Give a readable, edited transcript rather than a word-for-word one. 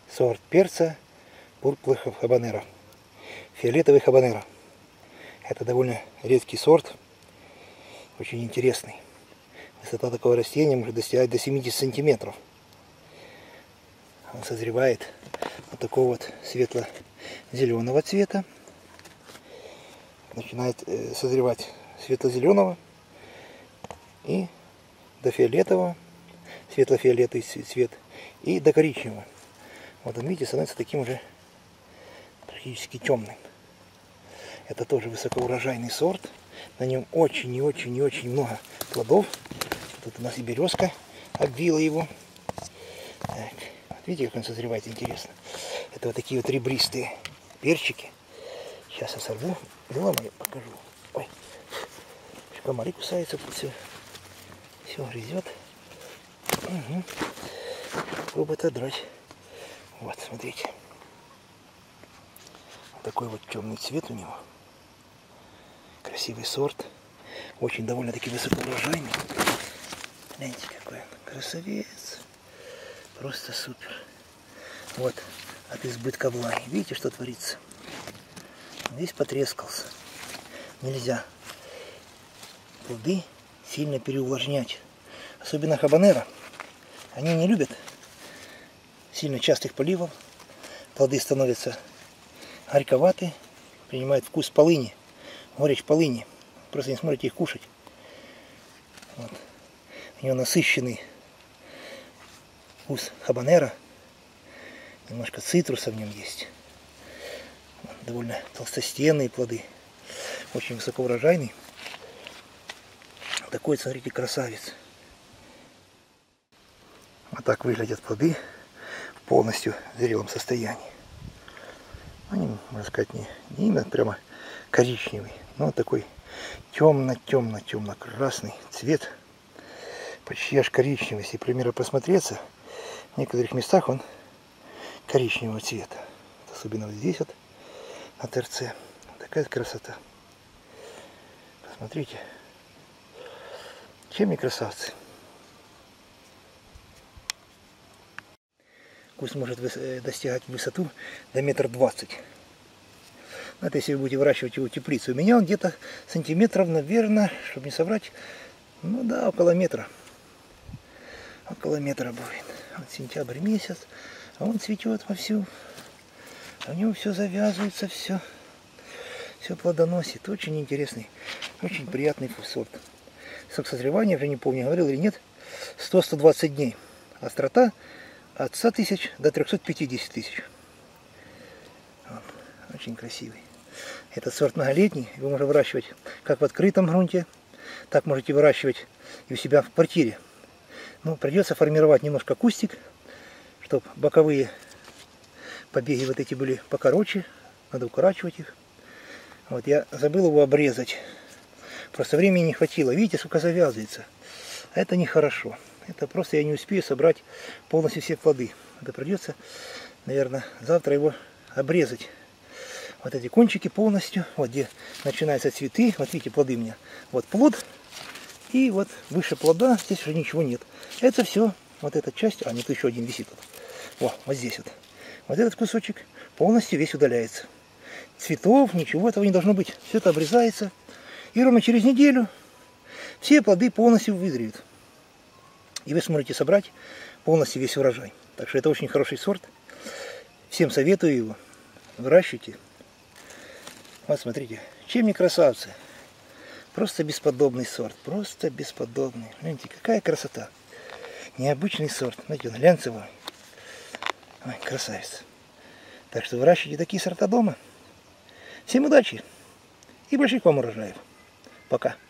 Сорт перца пурпурных хабанеро. Фиолетовый хабанеро. Это довольно редкий сорт, очень интересный. Высота такого растения может достигать до 70 сантиметров. Он созревает вот такого вот светло-зеленого цвета. Начинает созревать светло-зеленого и до фиолетового, светло-фиолетовый цвет, и до коричневого. Вот он, видите, становится таким уже практически темным. Это тоже высокоурожайный сорт. На нем очень и очень и очень много плодов. Тут у нас и березка обвила его. Так, вот видите, как он созревает, интересно. Это вот такие вот ребристые перчики. Сейчас я сорву, выломаю, покажу. Ой, комары кусаются, тут все грызет. Угу. Попробуй отодрать. Вот, смотрите. Вот такой вот темный цвет у него. Красивый сорт. Очень довольно-таки высокоурожайный. Гляньте, какой он красавец. Просто супер. Вот, от избытка влаги. Видите, что творится? Весь потрескался. Нельзя плоды сильно переувлажнять. Особенно хабанеро. Они не любят сильно частых поливов. Плоды становятся горьковатые, принимают вкус полыни, горечь полыни. Просто не сможете их кушать. Вот. У него насыщенный вкус хабанеро. Немножко цитруса в нем есть. Вот. Довольно толстостенные плоды. Очень высокоурожайный. Такой, смотрите, красавец. Вот так выглядят плоды в полностью зрелом состоянии. Они, можно сказать, не именно прямо коричневый, но вот такой темно-темно-темно-красный цвет. Почти аж коричневый. Если, к примеру, посмотреться, в некоторых местах он коричневого цвета. Особенно вот здесь вот, на торце. Такая красота. Посмотрите. Чем не красавцы. Куст может достигать высоту до 1,20 м. Это если вы будете выращивать его в теплице. У меня он где-то сантиметров, наверное, чтобы не соврать, ну да, около метра. Около метра будет. Вот сентябрь месяц, а он цветет вовсю. А у него все завязывается, все плодоносит. Очень интересный, очень приятный сорт. Срок созревания, уже не помню, говорил или нет, 100-120 дней. Острота от 100 тысяч до 350 тысяч. Вот. Очень красивый. Этот сорт многолетний. Его можно выращивать как в открытом грунте, так можете выращивать и у себя в квартире. Ну, придется формировать немножко кустик, чтобы боковые побеги вот эти были покороче. Надо укорачивать их. Вот, я забыл его обрезать. Просто времени не хватило. Видите, сколько завязывается. А это нехорошо. Это просто я не успею собрать полностью все плоды. Это придется, наверное, завтра его обрезать. Вот эти кончики полностью. Вот где начинаются цветы. Вот видите, плоды у меня. Вот плод. И вот выше плода здесь уже ничего нет. Это все. Вот эта часть. А, нет, еще один висит. Вот здесь вот. Вот этот кусочек полностью весь удаляется. Цветов, ничего этого не должно быть. Все это обрезается. И ровно через неделю все плоды полностью вызреют. И вы сможете собрать полностью весь урожай. Так что это очень хороший сорт. Всем советую его. Выращивайте. Вот смотрите, чем не красавцы. Просто бесподобный сорт. Просто бесподобный. Гляньте, какая красота. Необычный сорт. Знаете, он глянцевый. Ой, красавец. Так что выращивайте такие сорта дома. Всем удачи и больших вам урожаев. Пока.